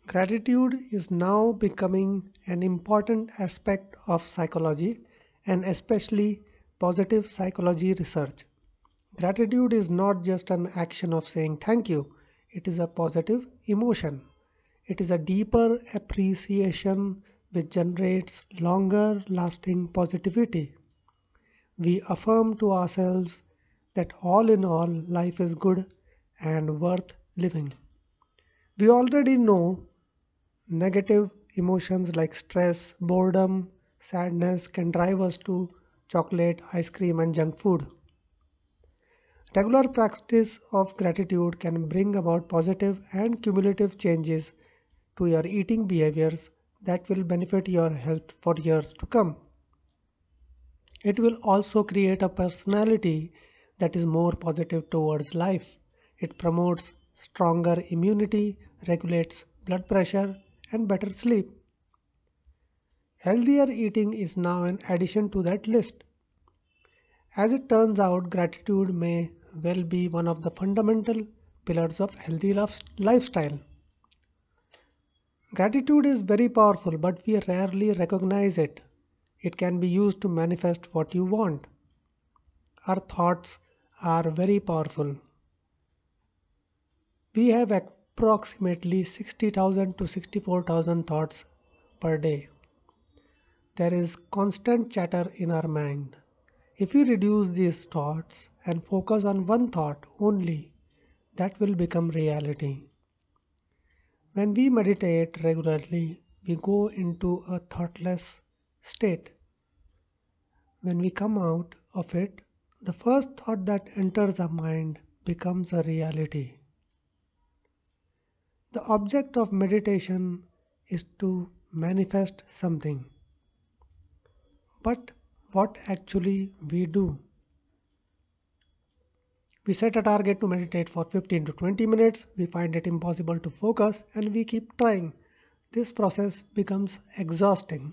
Gratitude is now becoming an important aspect of psychology and especially positive psychology research. Gratitude is not just an action of saying thank you, it is a positive emotion. It is a deeper appreciation which generates longer lasting positivity. We affirm to ourselves that all in all, life is good and worth living. We already know negative emotions like stress, boredom, sadness can drive us to chocolate, ice cream, and junk food. Regular practice of gratitude can bring about positive and cumulative changes to your eating behaviors that will benefit your health for years to come. It will also create a personality that is more positive towards life. It promotes stronger immunity, regulates blood pressure, and better sleep. Healthier eating is now an addition to that list. As it turns out, gratitude may well be one of the fundamental pillars of healthy lifestyle. Gratitude is very powerful, but we rarely recognize it. It can be used to manifest what you want. Our thoughts are very powerful. We have approximately 60,000 to 64,000 thoughts per day. There is constant chatter in our mind. If we reduce these thoughts and focus on one thought only, that will become reality. When we meditate regularly, we go into a thoughtless state. When we come out of it, the first thought that enters our mind becomes a reality. The object of meditation is to manifest something. But what actually we do? We set a target to meditate for 15 to 20 minutes, we find it impossible to focus, and we keep trying. This process becomes exhausting.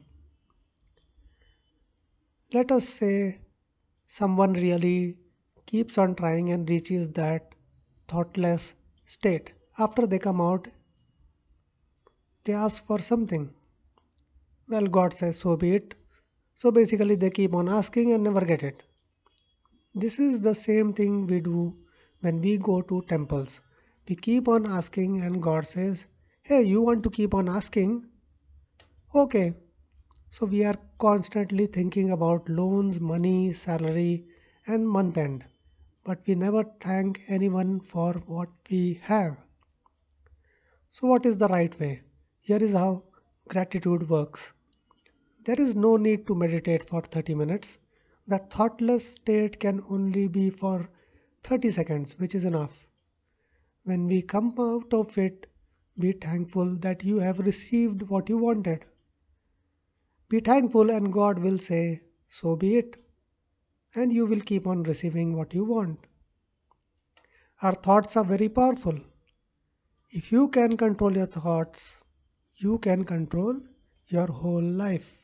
Let us say someone really keeps on trying and reaches that thoughtless state. After they come out, they ask for something. Well, God says, so be it. So basically, they keep on asking and never get it. This is the same thing we do when we go to temples. We keep on asking, and God says, hey, you want to keep on asking? Okay. So we are constantly thinking about loans, money, salary, and month end. But we never thank anyone for what we have. So, what is the right way? Here is how gratitude works. There is no need to meditate for 30 minutes. The thoughtless state can only be for 30 seconds, which is enough. When we come out of it, be thankful that you have received what you wanted. Be thankful, and God will say, so be it. And you will keep on receiving what you want. Our thoughts are very powerful. If you can control your thoughts, you can control your whole life.